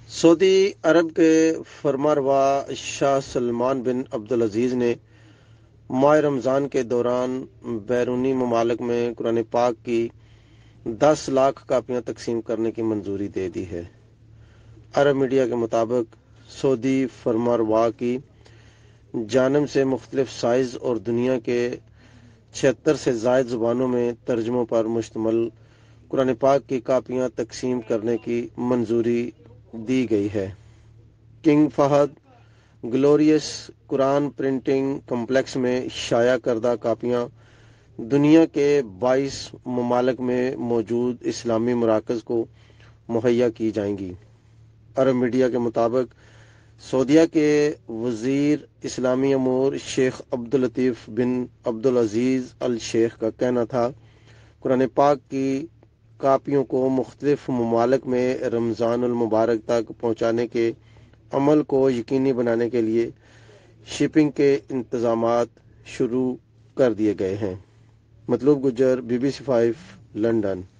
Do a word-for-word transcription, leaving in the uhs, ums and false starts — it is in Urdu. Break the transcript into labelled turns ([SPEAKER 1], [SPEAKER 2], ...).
[SPEAKER 1] سعودی عرب کے فرمانروا شاہ سلمان بن عبدالعزیز نے ماہ رمضان کے دوران بیرونی ممالک میں قرآن پاک کی دس لاکھ کاپیاں تقسیم کرنے کی منظوری دے دی ہے۔ عرب میڈیا کے مطابق سعودی فرمانروا کی جانب سے مختلف سائز اور دنیا کے چھہتر سے زائد زبانوں میں ترجموں پر مشتمل قرآن پاک کی کاپیاں تقسیم کرنے کی منظوری دی گئی ہے۔ King Fahd glorious Quran printing complex میں شائع کردہ کاپیاں دنیا کے بائیس ممالک میں موجود اسلامی مراکز کو مہیا کی جائیں گی۔ عرب میڈیا کے مطابق سعودیہ کے وزیر اسلامی امور شیخ عبداللطیف بن عبدالعزیز الشیخ کا کہنا تھا، قرآن پاک کی کاپیوں کو مختلف ممالک میں رمضان المبارک تک پہنچانے کے عمل کو یقینی بنانے کے لیے شپنگ کے انتظامات شروع کر دیے گئے ہیں۔ Matloob Gujjar, B B C five, London.